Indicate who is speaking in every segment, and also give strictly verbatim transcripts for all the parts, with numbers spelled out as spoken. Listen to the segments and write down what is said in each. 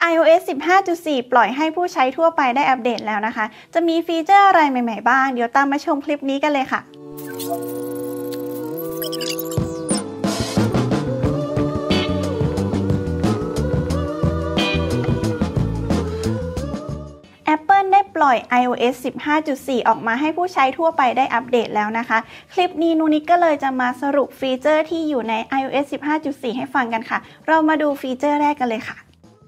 Speaker 1: iOS สิบห้าจุดสี่ ปล่อยให้ผู้ใช้ทั่วไปได้อัปเดตแล้วนะคะจะมีฟีเจอร์อะไรใหม่ๆบ้างเดี๋ยวตามมาชมคลิปนี้กันเลยค่ะApple ได้ปล่อย iOS สิบห้าจุดสี่ ออกมาให้ผู้ใช้ทั่วไปได้อัปเดตแล้วนะคะคลิปนี้นุนิกก็เลยจะมาสรุปฟีเจอร์ที่อยู่ใน iOS สิบห้าจุดสี่ ให้ฟังกันค่ะเรามาดูฟีเจอร์แรกกันเลยค่ะ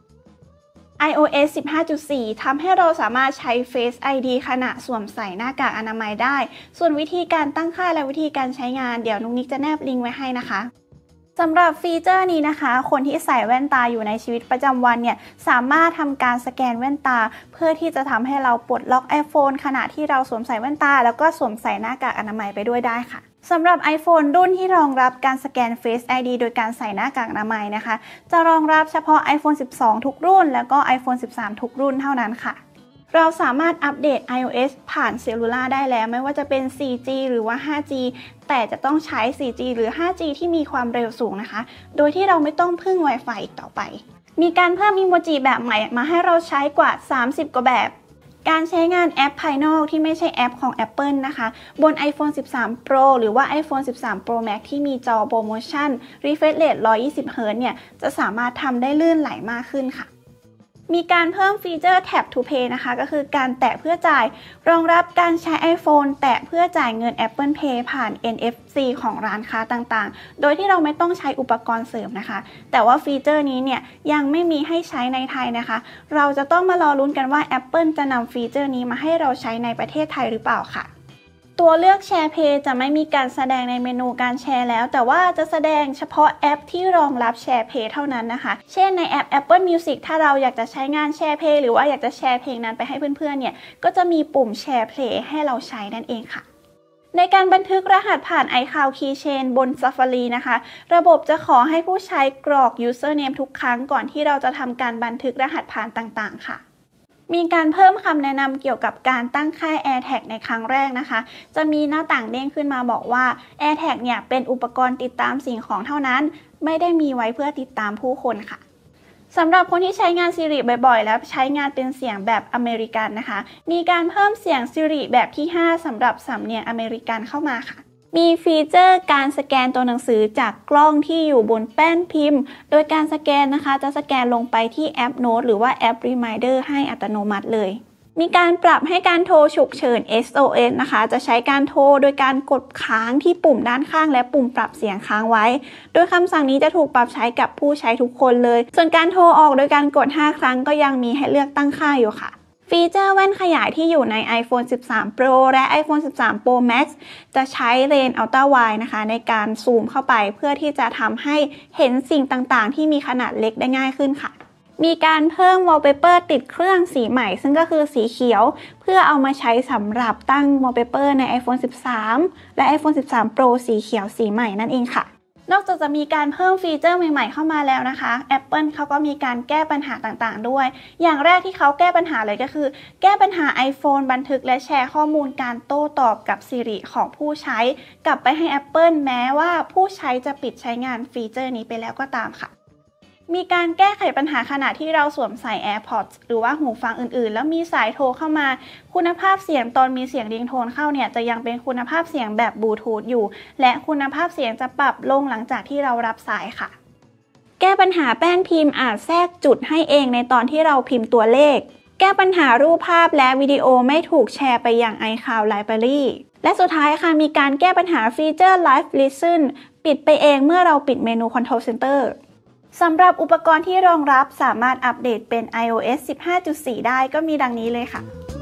Speaker 1: iOS สิบห้าจุดสี่ ทำให้เราสามารถใช้ Face ไอ ดี ขณะสวมใส่หน้ากากอนามัยได้ส่วนวิธีการตั้งค่าและวิธีการใช้งานเดี๋ยวนุนิกจะแนบลิงก์ไว้ให้นะคะสำหรับฟีเจอร์นี้นะคะคนที่ใส่แว่นตาอยู่ในชีวิตประจำวันเนี่ยสามารถทำการสแกนแว่นตาเพื่อที่จะทำให้เราปลดล็อก iPhone ขณะที่เราสวมใส่แว่นตาแล้วก็สวมใส่หน้ากากอนามัยไปด้วยได้ค่ะสำหรับ iPhone รุ่นที่รองรับการสแกน Face ไอ ดี โดยการใส่หน้ากากอนามัยนะคะจะรองรับเฉพาะ iPhone สิบสอง ทุกรุ่นแล้วก็ iPhone สิบสาม ทุกรุ่นเท่านั้นค่ะเราสามารถอัปเดต iOS ผ่านเซลลูล่าได้แล้วไม่ว่าจะเป็น โฟร์จี หรือว่า ห้าจี แต่จะต้องใช้ โฟร์จี หรือ ห้าจี ที่มีความเร็วสูงนะคะโดยที่เราไม่ต้องพึ่ง Wi-Fi อีกต่อไปมีการเพิ่มอีโมจิแบบใหม่มาให้เราใช้กว่าสามสิบกว่าแบบการใช้งานแอปภายนอกที่ไม่ใช่แอปของ Apple นะคะบน iPhone สิบสาม Pro หรือว่า iPhone สิบสาม Pro Max ที่มีจอโปรโมชั่น Refresh Rate หนึ่งร้อยยี่สิบ เฮิร์ตซ์ เนี่ยจะสามารถทำได้ลื่นไหลมากขึ้นค่ะมีการเพิ่มฟีเจอร์ Tap to Pay นะคะก็คือการแตะเพื่อจ่ายรองรับการใช้ iPhone แตะเพื่อจ่ายเงิน Apple Pay ผ่าน เอ็น เอฟ ซี ของร้านค้าต่างๆโดยที่เราไม่ต้องใช้อุปกรณ์เสริมนะคะแต่ว่าฟีเจอร์นี้เนี่ยยังไม่มีให้ใช้ในไทยนะคะเราจะต้องมารอลุ้นกันว่า Apple จะนำฟีเจอร์นี้มาให้เราใช้ในประเทศไทยหรือเปล่าค่ะตัวเลือกแชร์เพย์จะไม่มีการแสดงในเมนูการแชร์แล้วแต่ว่าจะแสดงเฉพาะแอปที่รองรับแชร์เพย์เท่านั้นนะคะเช่นในแอป Apple Music ถ้าเราอยากจะใช้งานแชร์เพย์หรือว่าอยากจะแชร์เพลงนั้นไปให้เพื่อนๆเนี่ยก็จะมีปุ่มแชร์เพลย์ให้เราใช้นั่นเองค่ะในการบันทึกรหัสผ่าน iCloud Keychain บน Safari นะคะระบบจะขอให้ผู้ใช้กรอก Username ทุกครั้งก่อนที่เราจะทำการบันทึกรหัสผ่านต่างๆค่ะมีการเพิ่มคำแนะนำเกี่ยวกับการตั้งค่า AirTag ในครั้งแรกนะคะจะมีหน้าต่างเด้งขึ้นมาบอกว่า AirTag เนี่ยเป็นอุปกรณ์ติดตามสิ่งของเท่านั้นไม่ได้มีไว้เพื่อติดตามผู้คนค่ะสำหรับคนที่ใช้งาน Siri บ่อยๆแล้วใช้งานเป็นเสียงแบบอเมริกันนะคะมีการเพิ่มเสียง Siri แบบที่ห้าสำหรับสำเนียงอเมริกันเข้ามาค่ะมีฟีเจอร์การสแกนตัวหนังสือจากกล้องที่อยู่บนแป้นพิมพ์โดยการสแกนนะคะจะสแกนลงไปที่แอป Note หรือว่าแอป Reminder ให้อัตโนมัติเลยมีการปรับให้การโทรฉุกเฉิน เอส โอ เอส นะคะจะใช้การโทรโดยการกดค้างที่ปุ่มด้านข้างและปุ่มปรับเสียงค้างไว้โดยคำสั่งนี้จะถูกปรับใช้กับผู้ใช้ทุกคนเลยส่วนการโทรออกโดยการกดห้าครั้งก็ยังมีให้เลือกตั้งค่าอยู่ค่ะฟีเจอร์แว่นขยายที่อยู่ใน iPhone สิบสาม Pro และ iPhone สิบสาม Pro Max จะใช้เลนส์ Ultra Wide นะคะในการซูมเข้าไปเพื่อที่จะทำให้เห็นสิ่งต่างๆที่มีขนาดเล็กได้ง่ายขึ้นค่ะมีการเพิ่ม Wallpaper ติดเครื่องสีใหม่ซึ่งก็คือสีเขียวเพื่อเอามาใช้สำหรับตั้ง Wallpaper ใน iPhone สิบสาม และ iPhone สิบสาม Pro สีเขียวสีใหม่นั่นเองค่ะนอกจากจะมีการเพิ่มฟีเจอร์ใหม่ๆเข้ามาแล้วนะคะ Apple เขาก็มีการแก้ปัญหาต่างๆด้วยอย่างแรกที่เขาแก้ปัญหาเลยก็คือแก้ปัญหา iPhone บันทึกและแชร์ข้อมูลการโต้ตอบกับ Siri ของผู้ใช้กลับไปให้ Apple แม้ว่าผู้ใช้จะปิดใช้งานฟีเจอร์นี้ไปแล้วก็ตามค่ะมีการแก้ไขปัญหาขณะที่เราสวมใส่ AirPods หรือว่าหูฟังอื่นๆแล้วมีสายโทรเข้ามาคุณภาพเสียงตอนมีเสียงริงโทนเข้าเนี่ยจะยังเป็นคุณภาพเสียงแบบบลูทูธอยู่และคุณภาพเสียงจะปรับลงหลังจากที่เรารับสายค่ะแก้ปัญหาแป้นพิมพ์อาจแทรกจุดให้เองในตอนที่เราพิมพ์ตัวเลขแก้ปัญหารูปภาพและวิดีโอไม่ถูกแชร์ไปยัง iCloud Library และสุดท้ายค่ะมีการแก้ปัญหาฟีเจอร์ Live Listen ปิดไปเองเมื่อเราปิดเมนู Control Centerสำหรับอุปกรณ์ที่รองรับสามารถอัปเดตเป็น iOS สิบห้าจุดสี่ ได้ก็มีดังนี้เลยค่ะ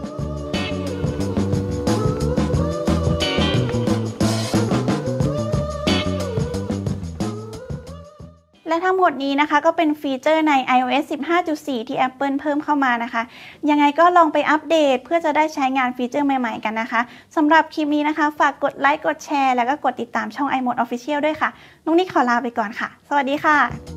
Speaker 1: และทั้งหมดนี้นะคะก็เป็นฟีเจอร์ใน iOS สิบห้าจุดสี่ ที่ Apple เพิ่มเข้ามานะคะยังไงก็ลองไปอัปเดตเพื่อจะได้ใช้งานฟีเจอร์ใหม่ๆกันนะคะสำหรับคลิปนี้นะคะฝากกดไลค์กดแชร์แล้วก็กดติดตามช่อง iMode Official ด้วยค่ะนุ๊กนิกขอลาไปก่อนค่ะสวัสดีค่ะ